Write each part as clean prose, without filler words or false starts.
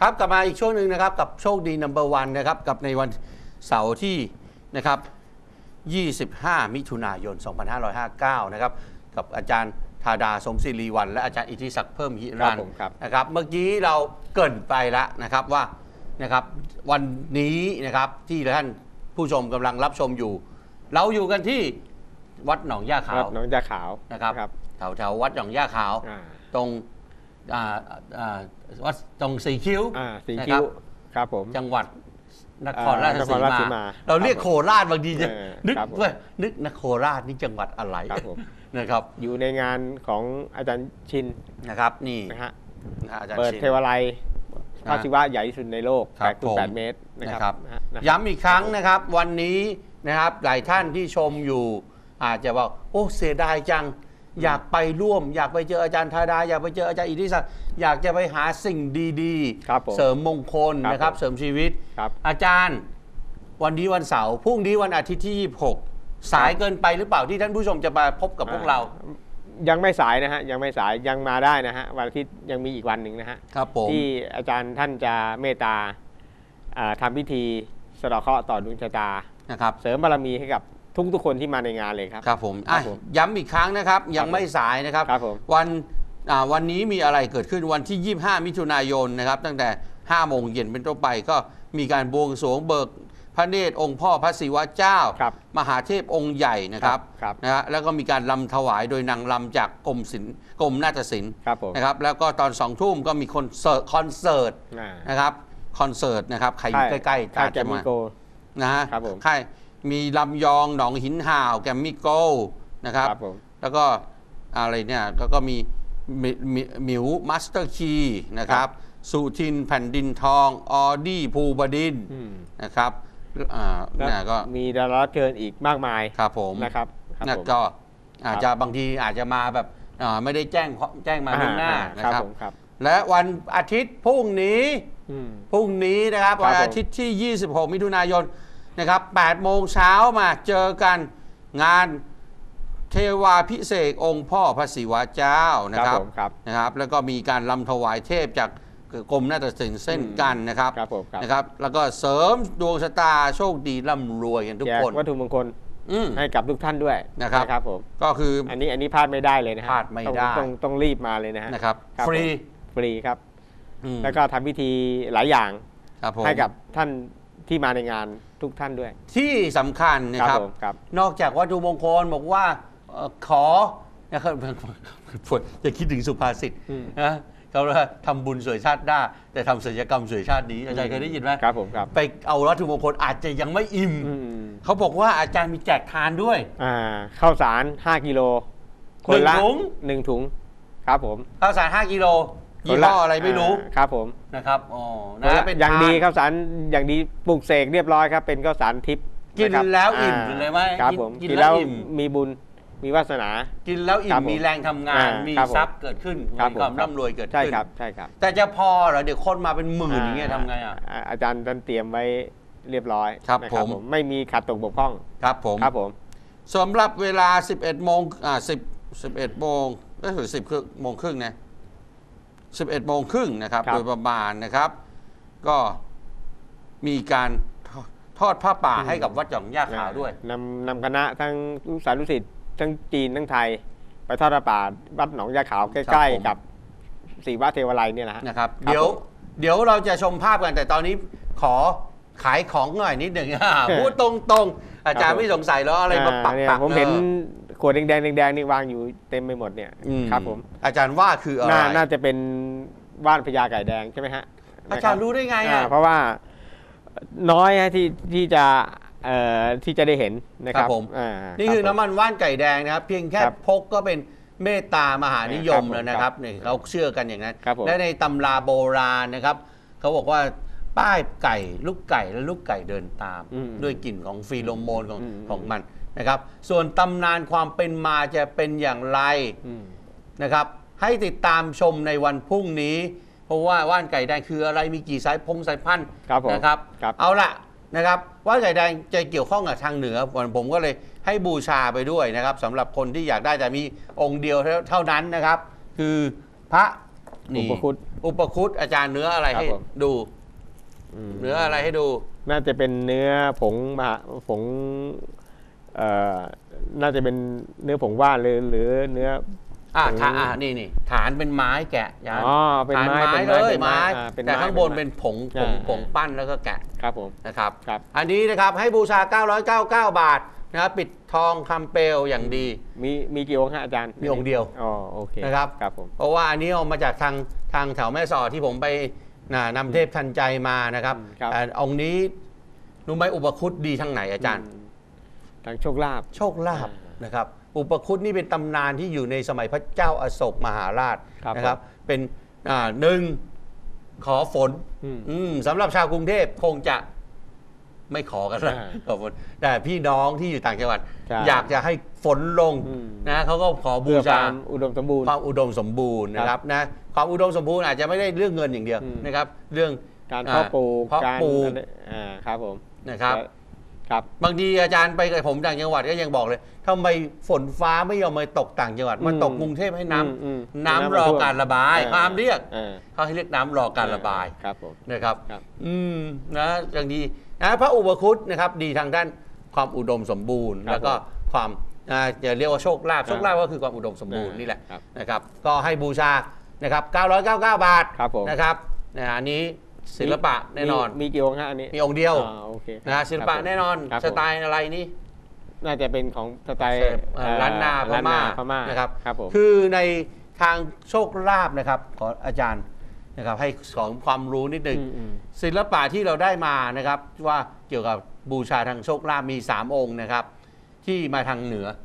ครับกลับมาอีกช่วงหนึ่งนะครับกับโชคดีนัมเบอร์วันนะครับกับในวันเสาร์ที่นะครับ25 มิถุนายน 2559 นะครับกับอาจารย์ธาดาสมศิริวัลย์และอาจารย์อิทธิศักดิ์เพิ่มหิรันนะครับเมื่อกี้เราเกริ่นไปแล้วนะครับว่านะครับวันนี้นะครับที่ท่านผู้ชมกำลังรับชมอยู่ เราอยู่กันที่วัดหนองย่าขาวหนองย่าขาวนะครับแถววัดหนองย่าขาวตรงวัดตรงสีคิ้วครับผมจังหวัดนครราชสีมาเราเรียกโคราชบางทีจะนึกนครราชนี่จังหวัดอะไรนะครับอยู่ในงานของอาจารย์ชินนะครับนี่นะฮะเปิดเทวาลัยพระศิวะใหญ่ที่สุดในโลก8 เมตรนะครับย้ำอีกครั้งนะครับวันนี้นะครับหลายท่านที่ชมอยู่อาจจะบอกโอ้เสียดายจังอยากไปร่วมอยากไปเจออาจารย์ธาดาอยากไปเจออาจารย์อิทธิศักดิ์อยากจะไปหาสิ่งดีๆเสริมมงคลนะครับเสริมชีวิตอาจารย์วันนี้วันเสาร์พรุ่งนี้วันอาทิตย์ที่26สายเกินไปหรือเปล่าที่ท่านผู้ชมจะมาพบกับพวกเรายังไม่สายนะฮะยังไม่สายยังมาได้นะฮะวันอาทิตย์ยังมีอีกวันหนึ่งนะฮะที่อาจารย์ท่านจะเมตตาทำพิธีสะเดาะเคราะห์ต่อดวงชะตานะครับเสริมบารมีให้กับทุกคนที่มาในงานเลยครับครับผมย้ำอีกครั้งนะครับยังไม่สายนะครับวันนี้มีอะไรเกิดขึ้นวันที่25 มิถุนายนนะครับตั้งแต่5 โมงเย็นเป็นต้นไปก็มีการบวงสรวงเบิกพระเนตรองค์พ่อพระศิวะเจ้ามหาเทพองค์ใหญ่นะครับนะฮะแล้วก็มีการลำถวายโดยนางลำจากกรมนาฏศิลป์นะครับแล้วก็ตอน2 ทุ่มก็มีคอนเสิร์ตนะครับคอนเสิร์ตนะครับใครอยู่ใกล้ๆอาจจะมานะฮะใครมีลำยองหนองหินห่าวแกมมี่โก้นะครับแล้วก็อะไรเนี่ยก็มีหมิวมาสเตอร์คีนะครับสุทินแผ่นดินทองออดี้ภูบดินนะครับก็มีดาราเชิญอีกมากมายครับผมนะครับก็อาจจะบางทีอาจจะมาแบบไม่ได้แจ้งมาล่วงหน้านะครับและวันอาทิตย์พรุ่งนี้นะครับวันอาทิตย์ที่ 26 มิถุนายนนะครับ8 โมงเช้ามาเจอกันงานเทวาพิเศษองค์พ่อพระศิวะเจ้านะครับแล้วก็มีการลำถวายเทพจากกรมนาฏศิลป์เส้นกันนะครับแล้วก็เสริมดวงชะตาโชคดีร่ำรวยกันทุกคนวัตถุมงคลให้กับทุกท่านด้วยนะครับผมก็คืออันนี้พลาดไม่ได้เลยนะพลาดไม่ได้ต้องรีบมาเลยนะครับฟรีครับแล้วก็ทำพิธีหลายอย่างให้กับท่านที่มาในงานทุกท่านด้วยที่สำคัญนะครับนอกจากวัตถุมงคลบอกว่าขอนะครับจะคิดถึงสุภาษิตนะเขาทำบุญสวยชาติหน้าแต่ทำศัลยกรรมสวยชาตินี้อาจารย์เคยได้ยินไหมครับผมครับไปเอาวัตถุมงคลอาจจะยังไม่อิ่มเขาบอกว่าอาจารย์มีแจกทานด้วยข้าวสาร5 กิโลคนละ1 ถุงครับผมข้าวสาร5 กิโลยี่ห้ออะไรไม่รู้ครับผมนะครับเป็นอย่างดีข้าวสารอย่างดีปลูกเสกเรียบร้อยครับเป็นข้าวสารทิพย์กินแล้วอิ่มเลยไหมครับผมกินแล้วมีบุญมีวาสนากินแล้วอิ่มมีแรงทำงานมีทรัพย์เกิดขึ้นมีความร่ำรวยเกิดขึ้นใช่ครับแต่จะพอเหรอเดี๋ยวคนมาเป็นหมื่นอย่างเงี้ยทำไงอาจารย์ท่านเตรียมไว้เรียบร้อยครับผมไม่มีขาดตกบกพร่องครับผมสำหรับเวลา11 โมง11 โมงก็คือ10 โมงครึ่งนะ11 โมงครึ่งนะครับโดยประมาณนะครับก็มีการทอดผ้าป่าให้กับวัดหนองย่าขาวด้วยนำคณะทั้งลูกศิษย์ลูกศิษย์ทั้งจีนทั้งไทยไปทอดผ้าป่าวัดหนองย่าขาวใกล้ๆกับศรีวะเทวาลัยเนี่ยนะครับเดี๋ยวเราจะชมภาพกันแต่ตอนนี้ขอขายของหน่อยนิดหนึ่งพูดตรงๆอาจารย์ไม่สงสัยแล้วอะไรมาปักผมเห็นขวดแดงนี่วางอยู่เต็มไปหมดเนี่ยครับผมอาจารย์ว่าคืออะไรน่าจะเป็นว่านพญาไก่แดงใช่ไหมฮะอาจารย์รู้ได้ไงเพราะว่าน้อยที่จะได้เห็นนะครับผมนี่คือน้ำมันว่านไก่แดงนะครับเพียงแค่พกก็เป็นเมตตามหานิยมแล้วนะครับเนี่ยเขาเชื่อกันอย่างนั้นและในตำราโบราณนะครับเขาบอกว่าป้ายไก่ลูกไก่และลูกไก่เดินตามด้วยกลิ่นของฟีโรโมนของมันนะครับส่วนตำนานความเป็นมาจะเป็นอย่างไรนะครับให้ติดตามชมในวันพรุ่งนี้เพราะว่าว่านไก่แดงคืออะไรมีกี่สายพันธุ์นะครับเอาละนะครับว่านไก่แดงจะเกี่ยวข้องกับทางเหนือผมก็เลยให้บูชาไปด้วยนะครับสำหรับคนที่อยากได้แต่มีองค์เดียวเท่านั้นนะครับคือพระนี่อุปคุตอาจารย์เนื้ออะไรให้ดูเนื้ออะไรให้ดูน่าจะเป็นเนื้อผงผงน่าจะเป็นเนื้อผงว่านหรือเนื้อนี่ฐานเป็นไม้แกะเป็นไม้เลยไม้แต่ข้างบนเป็นผงปั้นแล้วก็แกะครับผมนะครับอันนี้นะครับให้บูชา999 บาทนะครับปิดทองคำเปลวอย่างดีมีกี่องค์อาจารย์มีองค์เดียวโอเคนะครับผมเพราะว่าอันนี้เอามาจากทางแถวแม่สอดที่ผมไปนำเทพทันใจมานะครับแต่องค์นี้รู้ไหมอุปคุตดีทางไหนอาจารย์ทางโชคลาภนะครับอุปคุตนี่เป็นตำนานที่อยู่ในสมัยพระเจ้าอโศกมหาราชนะครับเป็นหนึ่งขอฝนสำหรับชาวกรุงเทพคงจะไม่ขอกันแล้วขอฝนแต่พี่น้องที่อยู่ต่างจังหวัดอยากจะให้ฝนลงนะเขาก็ขอบูชาความอุดมสมบูรณ์นะครับนะความอุดมสมบูรณ์อาจจะไม่ได้เรื่องเงินอย่างเดียวนะครับเรื่องการเพาะปลูกครับผมนะครับบางทีอาจารย์ไปกับผมต่างจังหวัดก็ยังบอกเลยทำไมฝนฟ้าไม่ยอมมาตกต่างจังหวัดมาตกกรุงเทพให้น้ำรอการระบายความเรียกเขาให้เรียกน้ำรอการระบายนะครับนะอย่างดีนะพระอุปคุตนะครับดีทางด้านความอุดมสมบูรณ์แล้วก็ความจะเรียกว่าโชคลาภก็คือความอุดมสมบูรณ์นี่แหละนะครับก็ให้บูชานะครับ999 บาทนะครับอันนี้ศิลปะแน่นอนมีกี่องค์ฮะอันนี้มีองค์เดียวนะศิลปะแน่นอนสไตล์อะไรนี่น่าจะเป็นของสไตล์ล้านนาพม่านะครับคือในทางโชคลาภนะครับขออาจารย์นะครับให้สอนความรู้นิดนึงศิลปะที่เราได้มานะครับว่าเกี่ยวกับบูชาทางโชคลาภมี3องค์นะครับที่มาทางเหนือ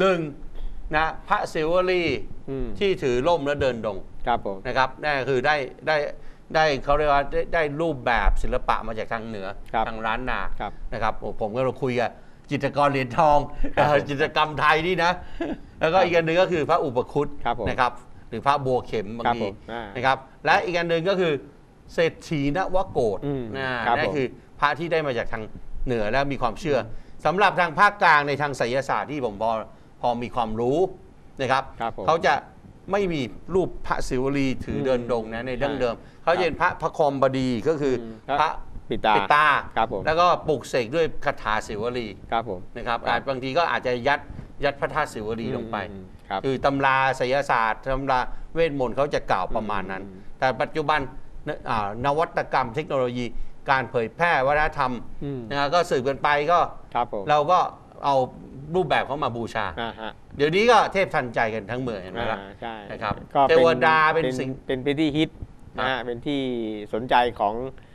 1นะพระศิวลีที่ถือร่มและเดินดงนะครับนั่นคือได้เขาเรียกว่าได้รูปแบบศิลปะมาจากทางเหนือทางล้านนานะครับผมก็เราคุยกับจิตรกรเหรียญทองจิตรกรรมไทยนี่นะแล้วก็อีกอันหนึ่งก็คือพระอุปคุตนะครับหรือพระบัวเข็มบางทีนะครับและอีกอันหนึ่งก็คือเศรษฐีนวโกฏนั่นคือพระที่ได้มาจากทางเหนือและมีความเชื่อสำหรับทางภาคกลางในทางไสยศาสตร์ที่ผมพอมีความรู้นะครับเขาจะไม่มีรูปพระศิวลีถือเดินดงนะในดั้งเดิมเขาจะเป็นพระคอมบดีก็คือพระปิตาแล้วก็ปลุกเสกด้วยคาถาศิวลีนะครับบางทีก็อาจจะยัดพระธาตุศิวลีลงไปคือตำราไสยศาสตร์ตำราเวทมนต์เขาจะกล่าวประมาณนั้น แต่ปัจจุบันนวัตกรรมเทคโนโลยีการเผยแพร่วัฒนธรรมนะก็สืบกันไปก็เราก็เอารูปแบบเขามาบูชาเดี๋ยวนี้ก็เทพทันใจกันทั้งเมืองนะครับนะครับเทวดาเป็นสิ่งเป็นที่ฮิตเป็นที่สนใจของ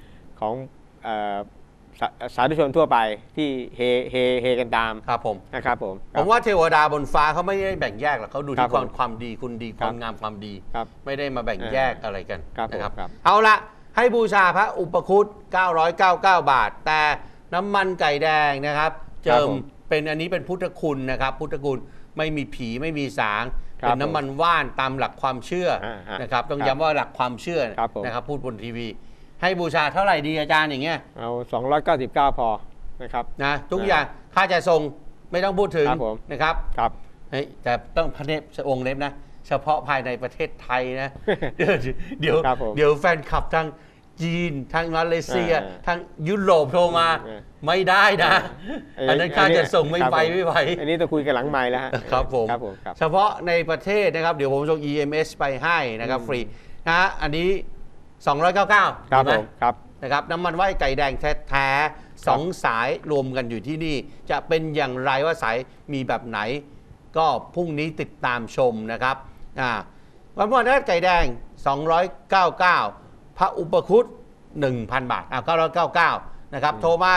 สาธุชนทั่วไปที่เฮกันตามครับผมนะครับผมว่าเทวดาบนฟ้าเขาไม่ได้แบ่งแยกหรอกเขาดูที่ความดีคุณดีความงามความดีไม่ได้มาแบ่งแยกอะไรกันนะครับเอาละให้บูชาพระอุปคุต999 บาทแต่น้ำมันไก่แดงนะครับเจิมเป็นอันนี้เป็นพุทธคุณนะครับพุทธคุณไม่มีผีไม่มีสางเป็นน้ำมันว่านตามหลักความเชื่อนะครับต้องย้ำว่าหลักความเชื่อนะครับพูดบนทีวีให้บูชาเท่าไหร่ดีอาจารย์อย่างเงี้ยเอา299พอนะครับนะทุกอย่างค่าจะส่งไม่ต้องพูดถึงนะครับแต่ต้องพระเนตรองค์เล็บนะเฉพาะภายในประเทศไทยนะเดี๋ยวแฟนคลับทางจีนทางมาเลเซียทางยุโรปโทรมาไม่ได้นะอันนั้นค่าจะส่งไม่ไปไม่ไหวอันนี้ต้องคุยกันหลังไมค์แล้วฮะครับผมเฉพาะในประเทศนะครับเดี๋ยวผมส่ง EMS ไปให้นะครับฟรีนะอันนี้299 ครับผมนะครับน้ำมันไหว้ไก่แดงแท้ๆ2สายรวมกันอยู่ที่นี่จะเป็นอย่างไรว่าสายมีแบบไหนก็พรุ่งนี้ติดตามชมนะครับวันวันนั้นไก่แดง299พระอุปคุต 1,000 บาท999นะครับโทรมา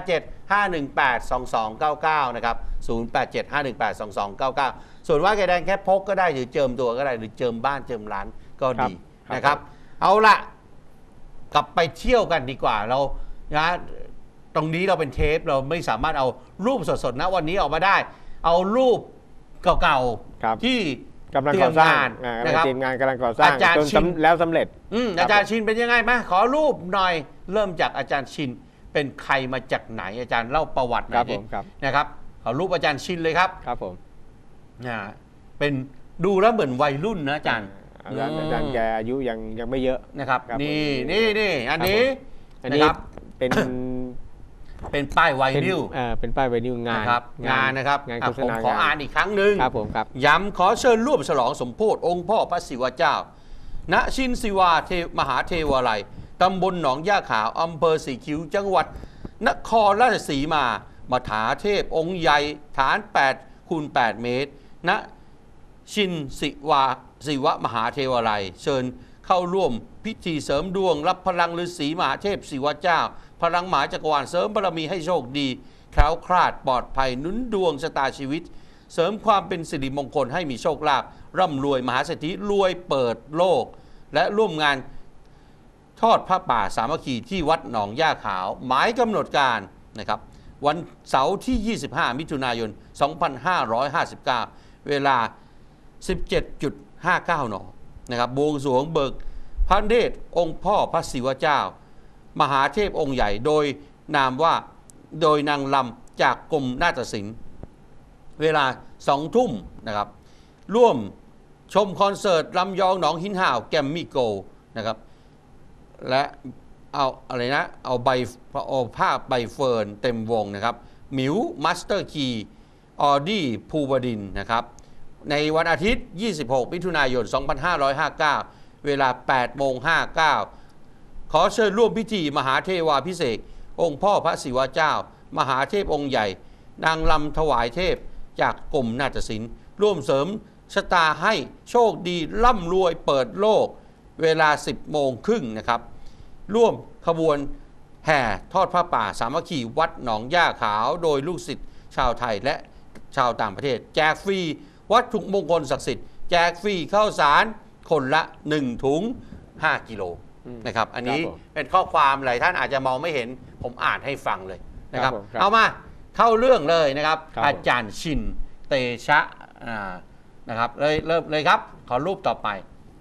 0875182299นะครับ0875182299ส่วนว่าไก่แดงแค่พกก็ได้หรือเจิมตัวก็ได้หรือเจิมบ้านเจิมร้านก็ดีนะครับเอาละกลับไปเที่ยวกันดีกว่าเรานะตรงนี้เราเป็นเทปเราไม่สามารถเอารูปสดๆนะวันนี้ออกมาได้เอารูปเก่าๆที่กำลังก่อสร้างนะครับทีมงานกำลังก่อสร้างจนแล้วสำเร็จอาจารย์ชินเป็นยังไงมาขอรูปหน่อยเริ่มจากอาจารย์ชินเป็นใครมาจากไหนอาจารย์เล่าประวัติหน่อยนะครับขอรูปอาจารย์ชินเลยครับครับผมเป็นดูแล้วเหมือนวัยรุ่นนะอาจารย์อาจารย์แกอายุยังไม่เยอะนะครับนี่อันนี้นะครับเป็นป้ายไวนิลเป็นป้ายไวนิลงานนะครับงานโฆษณาผมขออ่านอีกครั้งหนึ่งครับผมครับย้ำขอเชิญร่วมฉลองสมโภชองค์พ่อพระศิวะเจ้าณชินศิวาเมหาเทวาลัยตำบลหนองย่าขาวอำเภอสีคิ้วจังหวัดนครราชสีมามหาเทพองค์ใหญ่ฐาน8 คูณ 8 เมตรณชินศิวะมหาเทวาลัยเชิญเข้าร่วมพิธีเสริมดวงรับพลังฤาษีมหาเทพศิวะเจ้าพลังมหาจักรวาลเสริมบารมีให้โชคดีแคล้วคลาดปลอดภัยหนุนดวงชะตาชีวิตเสริมความเป็นสิริมงคลให้มีโชคลาภร่ำรวยมหาเศรษฐีรวยเปิดโลกและร่วมงานทอดพระป่าสามัคคีที่วัดหนองย่าขาวหมายกำหนดการนะครับวันเสาร์ที่ 25 มิถุนายน 2559 เวลา 17.59 น.นะครับบวงสรวงเบิกพระเนตรองค์พ่อพระศิวะเจ้ามหาเทพองค์ใหญ่โดยนามว่าโดยนางลำจากกรมนาฏศิลป์เวลา 2 ทุ่มนะครับร่วมชมคอนเสิร์ตลำยองหนองหินห่าวแกมมี่โกนะครับและเอาอะไรนะเอาผ้าใบเฟิร์นเต็มวงนะครับหมิวมาสเตอร์คีออดี้ภูบดินนะครับในวันอาทิตย์ 26 มิถุนายน 2559 เวลา 8:59 ขอเชิญร่วมพิธีมหาเทวาพิเศษองค์พ่อพระศิวะเจ้ามหาเทพองค์ใหญ่นางลำถวายเทพจากกรมนาฏศิลป์ร่วมเสริมชะตาให้โชคดีร่ำรวยเปิดโลกเวลา 10:30 น.นะครับร่วมขบวนแห่ทอดผ้าป่าสามัคคีวัดหนองย่าขาวโดยลูกศิษย์ชาวไทยและชาวต่างประเทศแจกฟรีวัตถุมงคลศักดิ์สิทธิ์แจกฟรีข้าวสารคนละ1 ถุง 5 กิโลนะครับอันนี้เป็นข้อความหลายท่านอาจจะมองไม่เห็นผมอ่านให้ฟังเลยนะครับเอามาเข้าเรื่องเลยนะครับอาจารย์ชินเตชะนะครับเริ่มเลยครับขอรูปต่อไป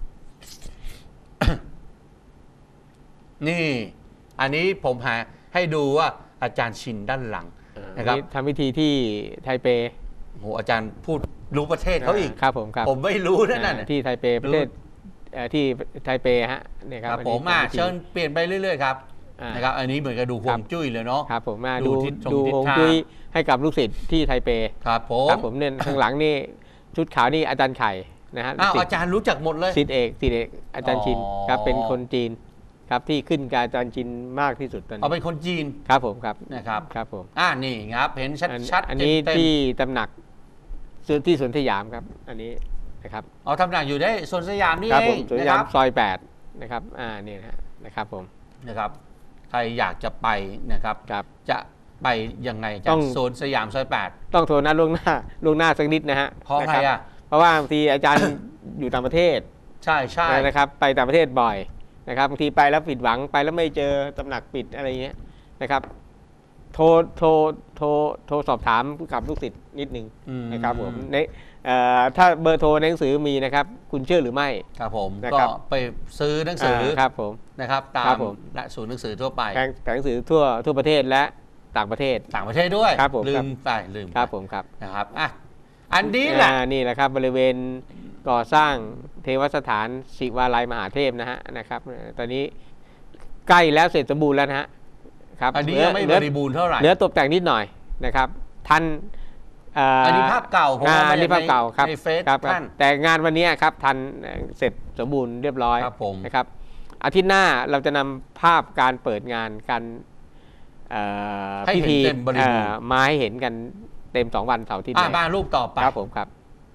นี่อันนี้ผมให้ดูว่าอาจารย์ชินด้านหลังนะครับทำพิธีที่ไทเปโหอาจารย์พูดรู้ประเทศเขาอีกครับผมครับผมไม่รู้นั่นที่ไทเปประเทศที่ไทเปฮะนี่ครับผมเชิญเปลี่ยนไปเรื่อยๆครับนะครับอันนี้เหมือนกับดูฮวงจุ้ยเลยเนาะครับผมดูฮวงจุ้ยให้กับลูกศิษย์ที่ไทเปครับผมเนี่ยข้างหลังนี่ชุดขาวนี่อาจารย์ไข่นะฮะอาจารย์รู้จักหมดเลยศิษย์เอกอาจารย์ชินครับเป็นคนจีนครับที่ขึ้นกับอาจารย์ชินมากที่สุดตอนนี้เป็นคนจีนครับผมครับนะครับครับผมนี่ครับเห็นชัดอันนี้ที่ตำหนักที่สวนสยามครับอันนี้นะครับตำหนักอยู่ได้สวนสยามนี่เองสวนสยามซอย8นะครับนี่นะครับผมนะครับใครอยากจะไปนะครับจะไปยังไงจากโซนสยามซอย8 ต้องโทรนัดล่วงหน้าสักนิดนะฮะเพราะอะไรเพราะว่าบางทีอาจารย์อยู่ต่างประเทศใช่นะครับไปต่างประเทศบ่อยนะครับบางทีไปแล้วผิดหวังไปแล้วไม่เจอตำหนักปิดอะไรเงี้ยนะครับโทรสอบถามกับลูกศิษย์นิดนึงนะครับผมถ้าเบอร์โทรในหนังสือมีนะครับคุณเชื่อหรือไม่ครับผมก็ไปซื้อหนังสือครับผมนะครับตามและศูนย์หนังสือทั่วไปหนังสือทั่วประเทศและต่างประเทศด้วยครับผมลืมครับผมครับนะครับอันนี้แหละนี่แหละครับบริเวณก่อสร้างเทวสถานศิวาลัยมหาเทพนะครับตอนนี้ใกล้แล้วเสร็จสมบูรณ์แล้วนะฮะครับอันนี้ยังไม่บริบูรณ์เท่าไหร่เหลือตกแต่งนิดหน่อยนะครับทันอันนี้ภาพเก่าผมอันนี้ภาพเก่าครับในเฟซท่านแต่งานวันนี้ครับทันเสร็จสมบูรณ์เรียบร้อยนะครับอาทิตย์หน้าเราจะนำภาพการเปิดงานการพิธีมาให้เห็นกันเต็ม2 วันเสาร์ที่นี้บ้านรูปต่อไปครับผมครับ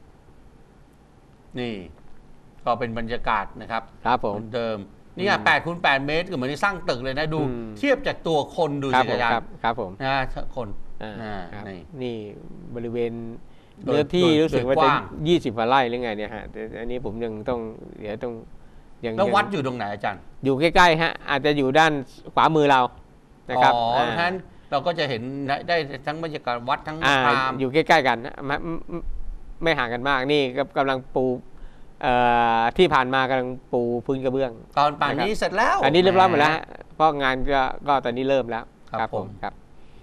นี่ก็เป็นบรรยากาศนะครับครับผมเดิมนี่8 คูณ 8 เมตรก็เหมือนที่สร้างตึกเลยนะดูเทียบจากตัวคนดูสิครับผมคนนี่บริเวณเนื้อที่รู้สึกว่าจะ20 กว่าไร่หรือไงเนี่ยฮะอันนี้ผมยังต้องเดี๋ยวต้องแล้ววัดอยู่ตรงไหนอาจารย์อยู่ใกล้ๆฮะอาจจะอยู่ด้านขวามือเรานะครับเพราะฉะนั้นเราก็จะเห็นได้ทั้งบรรยากาศวัดทั้งอยู่ใกล้ๆกันไม่ห่างกันมากนี่กำลังปูที่ผ่านมากำลังปูพื้นกระเบื้องตอนป่านนี้เสร็จแล้วอันนี้เรียบร้อยหมดแล้วเพราะงานก็ตอนนี้เริ่มแล้วครับผมครับ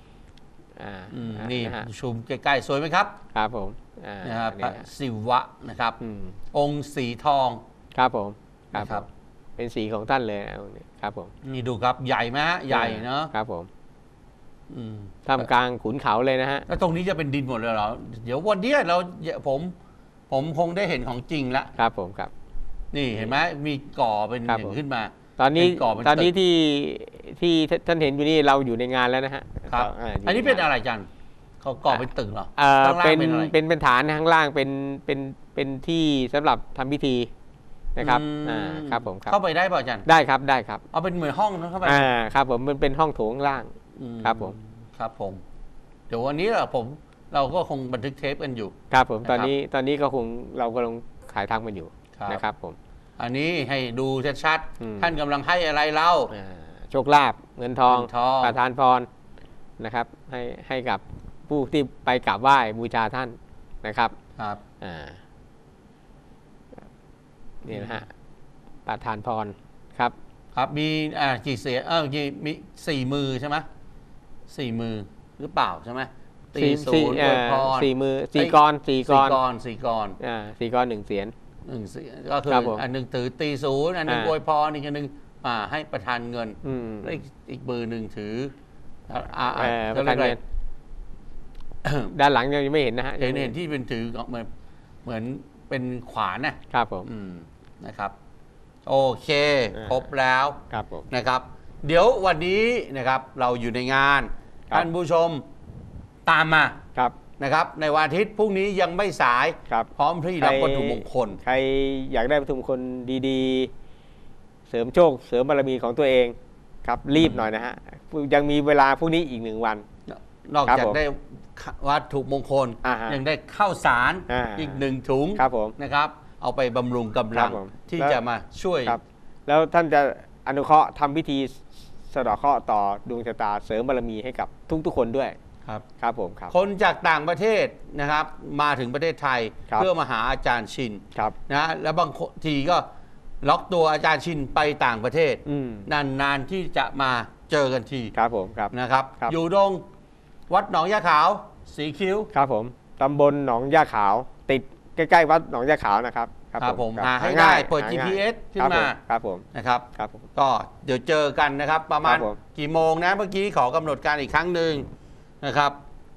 นี่ชุมใกล้ๆสวยไหมครับครับผมนะครับพระศิวะนะครับองค์สีทองครับผมครับเป็นสีของท่านเลยนะครับผมนี่ดูครับใหญ่ไหมฮะใหญ่เนาะครับผมท่ามกลางขุนเขาเลยนะฮะแล้วตรงนี้จะเป็นดินหมดเลยเหรอเดี๋ยววันนี้ผมคงได้เห็นของจริงแล้วครับผมครับนี่เห็นไหมมีก่อเป็นอย่างขึ้นมาตอนนี้ที่ท่านเห็นอยู่นี่เราอยู่ในงานแล้วนะฮะครับอันนี้เป็นอะไรจันเขาก่อเป็นตึกเหรอเป็นฐานข้างล่างเป็นที่สำหรับทำพิธีนะครับครับผมเข้าไปได้ป่ะจันได้ครับได้ครับเอาเป็นเหมือนห้องเข้าไปครับผมมันเป็นห้องโถงล่างครับผมครับผมเดี๋ยววันนี้เราก็คงบันทึกเทปกันอยู่ครับผมตอนนี้ก็คงเรากำลังขายทำกันอยู่นะครับผมอันนี้ให้ดูชัดๆท่านกำลังให้อะไรเราโชคลาภเงินทองประทานพรนะครับให้กับผู้ที่ไปกราบไหว้บูชาท่านนะครับครับนี่นะฮะประทานพรครับครับมีกี่เสียมี4 มือใช่ไหม4 มือหรือเปล่าใช่ไหมตีศูนย์ 4 มือ4 กร4 กร 4 กร 1 เสียนก็คืออันหนึ่งถือตีศูนย์อันหนึ่งอวยพรอีกอันหนึ่งให้ประทานเงินแล้วอีกมือหนึ่งถือประทานเงินด้านหลังยังไม่เห็นนะฮะเห็นที่เป็นถือเหมือนเป็นขวานนะครับผมนะครับโอเคครบแล้วครับผมนะครับเดี๋ยววันนี้นะครับเราอยู่ในงานท่านผู้ชมตามมาครับนะครับในวันอาทิตย์พรุ่งนี้ยังไม่สายพร้อมที่รับวัตถุมงคลใครอยากได้วัตถุมงคลดีๆเสริมโชคเสริมบารมีของตัวเองครับรีบหน่อยนะฮะยังมีเวลาพรุ่งนี้อีก1 วันนอกจากได้วัตถุมงคลยังได้ข้าวสารอีก1 ถุงนะครับเอาไปบำรุงกำลังที่จะมาช่วยแล้วท่านจะอนุเคราะห์ทำพิธีสะเดาะเคราะห์ต่อดวงชะตาเสริมบารมีให้กับทุกคนด้วยครับผมครับคนจากต่างประเทศนะครับมาถึงประเทศไทยเพื่อมาหาอาจารย์ชินนะแล้วบางทีก็ล็อกตัวอาจารย์ชินไปต่างประเทศนานๆที่จะมาเจอกันทีครับผมครับนะครับอยู่ตรงวัดหนองยาขาวสีคิ้วครับผมตำบลหนองยาขาวติดใกล้ๆวัดหนองยาขาวนะครับครับผมหาให้ได้เปิด GPS ขึ้นมาครับผมนะครับก็เดี๋ยวเจอกันนะครับประมาณกี่โมงนะเมื่อกี้ขอกำหนดการอีกครั้งหนึ่งนะครับ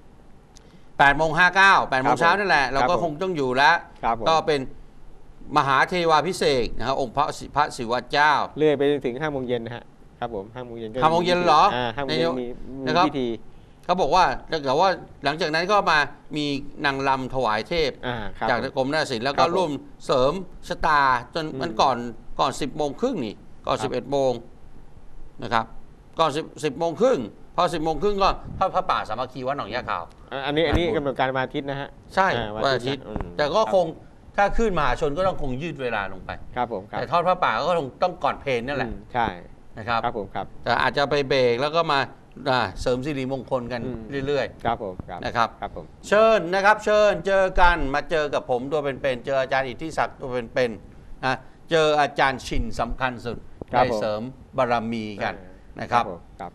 8:59 8 โมงเช้านั่นแหละเราก็คงต้องอยู่แล้วก็เป็นมหาเทวาภิเษกนะครับองค์พระศิวะเจ้าเรื่อยไปถึง5 โมงเย็นนะฮะครับผม5 โมงเย็น 5 โมงเย็นเหรอ 5 โมงเย็นมีพิธีเขาบอกว่าแต่ว่าหลังจากนั้นก็มามีนางรำถวายเทพจากกรมนาฏศิลป์แล้วก็ร่วมเสริมชะตาจนมันก่อน10 โมงครึ่งนี่ก่อน11 โมงนะครับก่อน10 โมงครึ่งพอ10 โมงครึ่งก็พระป่าสามัคคีวัดหนองยาขาวอันนี้กำหนดการวันอาทิตย์นะฮะใช่วันอาทิตย์แต่ก็คงถ้าขึ้นมหาชนก็ต้องคงยืดเวลาลงไปครับผมแต่ทอดพระป่าก็ต้องก่อนเพลนั่นแหละใช่นะครับครับผมครับแต่อาจจะไปเบรกแล้วก็มาเสริมสิริมงคลกันเรื่อยๆครับผมนะครับครับผมเชิญนะครับเชิญเจอกันมาเจอกับผมตัวเป็นๆเจออาจารย์อิทธิศักดิ์ตัวเป็นๆนะเจออาจารย์ชินสำคัญสุดได้เสริมบารมีกันนะครับ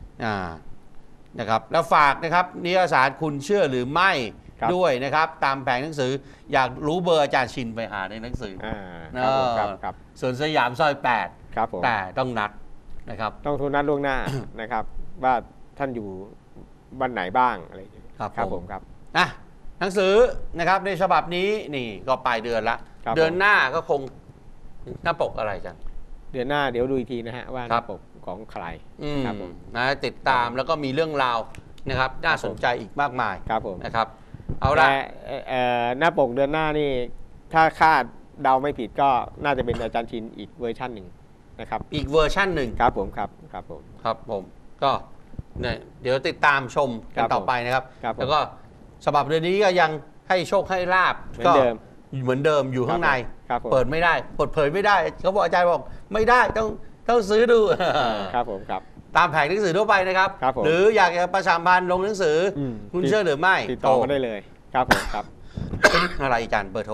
นะครับแล้วฝากนะครับนิยสารคุณเชื่อหรือไม่ด้วยนะครับตามแผงหนังสืออยากรู้เบอร์อาจารย์ชินไปหาในหนังสือครับส่วนสยามซอย8 ครับผมแต่ต้องนัดนะครับต้องโทรนัดล่วงหน้านะครับว่าท่านอยู่วันไหนบ้างอะไรอย่างเงี้ยครับผมครับหนังสือนะครับในฉบับนี้นี่ก็ปลายเดือนละเดือนหน้าก็คงหน้าปกอะไรจังเดือนหน้าเดี๋ยวดูอีกทีนะฮะว่าหน้าปกของใครครับผมนะติดตามแล้วก็มีเรื่องราวนะครับน่าสนใจอีกมากมายครับผมนะครับเอาละหน้าปกเดือนหน้านี่ถ้าคาดเดาไม่ผิดก็น่าจะเป็นอาจารย์ชินอีกเวอร์ชันหนึ่งนะครับอีกเวอร์ชันหนึ่งครับผมครับผมก็เดี๋ยวติดตามชมกันต่อไปนะครับแล้วก็ฉบับเดือนนี้ก็ยังให้โชคให้ลาบก็เหมือนเดิมอยู่ข้างในเปิดไม่ได้เปิดเผยไม่ได้เขาบอกอาจารย์บอกไม่ได้ต้องซื้อดูครับผมครับตามแผงหนังสือทั่วไปนะครับหรืออยากจะประชาสัมพันธ์ลงหนังสือคุณเชื่อหรือไม่ติดต่อมาได้เลยครับผมครับอะไรอาจารย์เบอร์โทร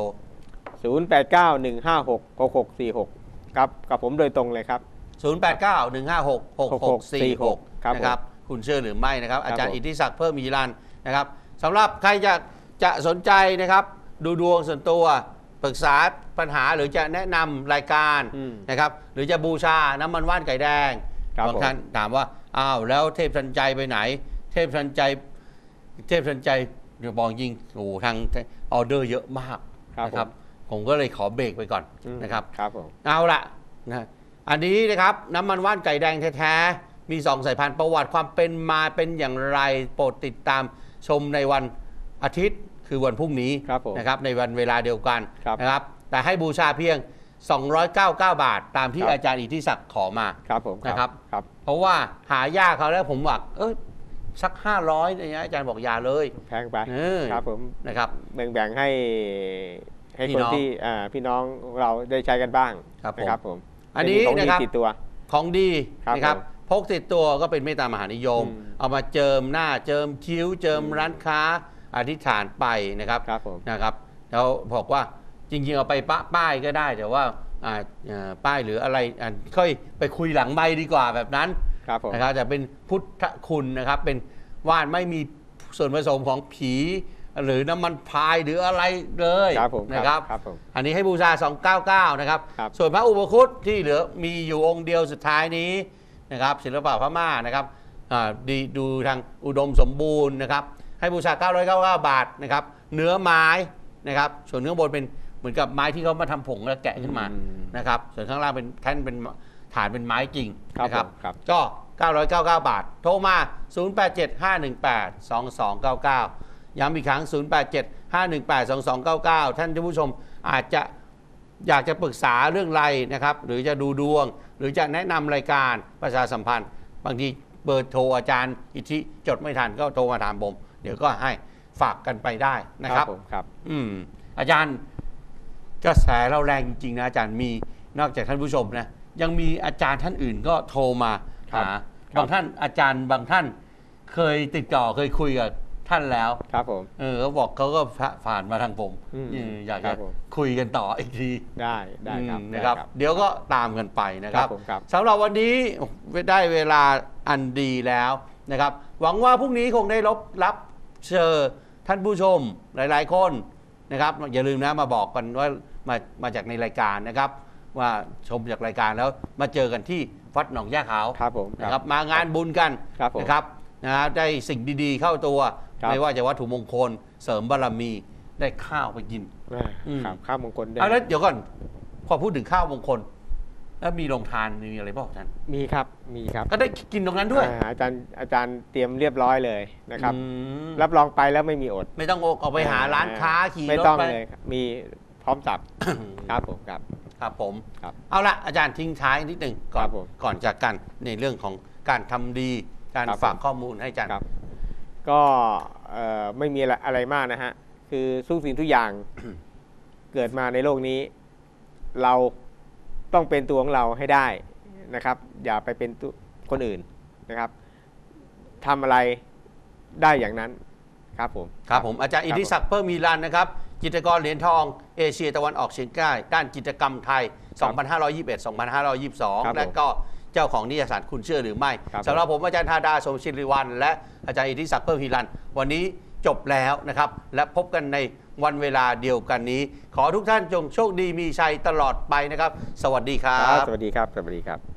0891566646ครับกับผมโดยตรงเลยครับ 0891566646นะครับคุณเชื่อหรือไม่นะครับอาจารย์อิทธิศักดิ์เพิ่มมีรันนะครับสำหรับใครจะสนใจนะครับดูดวงส่วนตัวปรึกษาปัญหาหรือจะแนะนำรายการนะครับหรือจะบูชาน้ำมันว่านไก่แดงบางท่านถามว่าอ้าวแล้วเทพทันใจไปไหนเทพทันใจเดี๋ยวบอกยิงโอ้ทางออเดอร์เยอะมากนะครับผมก็เลยขอเบรกไปก่อนนะครับครับผมเอาละนะอันนี้นะครับน้ำมันว่านไก่แดงแท้ๆมี2 สายพันธุ์ประวัติความเป็นมาเป็นอย่างไรโปรดติดตามชมในวันอาทิตย์คือวันพรุ่งนี้นะครับในวันเวลาเดียวกันนะครับแต่ให้บูชาเพียง299 บาทตามที่อาจารย์อิทธิศักดิ์ขอมานะครับเพราะว่าหายากเขาแล้วผมบอกสัก500อย่างเงี้ยอาจารย์บอกอย่าเลยแพงไปครับผมนะครับแบ่งให้คนที่พี่น้องเราได้ใช้กันบ้างนะครับผมอันนี้นะครับของดีนะครับพกติดตัวก็เป็นเมตตามหานิยมเอามาเจิมหน้าเจิมคิ้วเจิมร้านค้าอธิษฐานไปนะครับนะครับแล้วบอกว่าจริงๆเอาไปป้ายก็ได้แต่ว่าป้ายหรืออะไรค่อยไปคุยหลังไมค์ดีกว่าแบบนั้นนะครับจะเป็นพุทธคุณนะครับเป็นว่านไม่มีส่วนผสมของผีหรือน้ำมันพายหรืออะไรเลยนะครับอันนี้ให้บูชา299นะครับส่วนพระอุปคุตที่เหลือมีอยู่องค์เดียวสุดท้ายนี้นะครับศิลปะพม่านะครับดูทางอุดมสมบูรณ์นะครับให้บูชา999 บาทนะครับเนื้อไม้นะครับส่วนเนื้อบนเป็นเหมือนกับไม้ที่เขามาทำผงแล้วแกะขึ้นมานะครับส่วนข้างล่างเป็นแท่นเป็นฐานเป็นไม้จริงนะครับก็999 บาทโทรมา0875182299ย้ำอีกครั้ง0875182299ท่านผู้ชมอาจจะอยากจะปรึกษาเรื่องอะไรนะครับหรือจะดูดวงหรือจะแนะนำรายการประชาสัมพันธ์บางทีเบอร์โทรอาจารย์อิทธิจดไม่ทันก็โทรมาถามผมเดี๋ยวก็ให้ฝากกันไปได้นะครับอาจารย์กระแสเราแรงจริงๆนะอาจารย์มีนอกจากท่านผู้ชมนะยังมีอาจารย์ท่านอื่นก็โทรมาหาบางท่านอาจารย์บางท่านเคยติดต่อเคยคุยกับท่านแล้วครับผมเขาบอกเขาก็ผ่านมาทางผมอยากจะคุยกันต่ออีกทีได้ครับนะครับเดี๋ยวก็ตามกันไปนะครับสำหรับวันนี้ได้เวลาอันดีแล้วนะครับหวังว่าพรุ่งนี้คงได้รับเชิญท่านผู้ชมหลายๆคนนะครับอย่าลืมนะมาบอกกันว่ามาจากในรายการนะครับว่าชมจากรายการแล้วมาเจอกันที่วัดหนองย่าขาวนะครับมางานบุญกันนะครับได้สิ่งดีๆเข้าตัวไม่ว่าจะวัตถุมงคลเสริมบารมีได้ข้าวไปกินข้าวมงคลได้แล้วเดี๋ยวก่อนพอพูดถึงข้าวมงคลแล้วมีโรงทานมีอะไรบ้างท่านมีครับก็ได้กินตรงนั้นด้วยอาจารย์เตรียมเรียบร้อยเลยนะครับรับรองไปแล้วไม่มีอดไม่ต้องออกไปหาร้านค้าขี่รถไปมีพร้อมจับครับผมครับผมเอาละอาจารย์ทิ้งท้ายนิดหนึ่งก่อนจากกันในเรื่องของการทำดีการฝากข้อมูลให้อาจารย์ก็ไม่มีอะไรมากนะฮะคือทุกสิ่งทุกอย่าง เกิดมาในโลกนี้เราต้องเป็นตัวของเราให้ได้นะครับอย่าไปเป็นคนอื่นนะครับทำอะไรได้อย่างนั้นครับผมอาจารย์อิทธิศักดิ์เพิ่มมีรันนะครับจิตรกรเหรียญทองเอเชียตะวันออกเฉียงใต้ด้านจิตรกรรมไทย 2521-2522 และก็เจ้าของนิยสารคุณเชื่อหรือไม่สำหรับผมอาจารย์ธาดาสมศิริวัลย์และอาจารย์อิทธิศักดิ์เพิ่มมีรันวันนี้จบแล้วนะครับและพบกันในวันเวลาเดียวกันนี้ขอทุกท่านจงโชคดีมีชัยตลอดไปนะครับสวัสดีครับสวัสดีครับ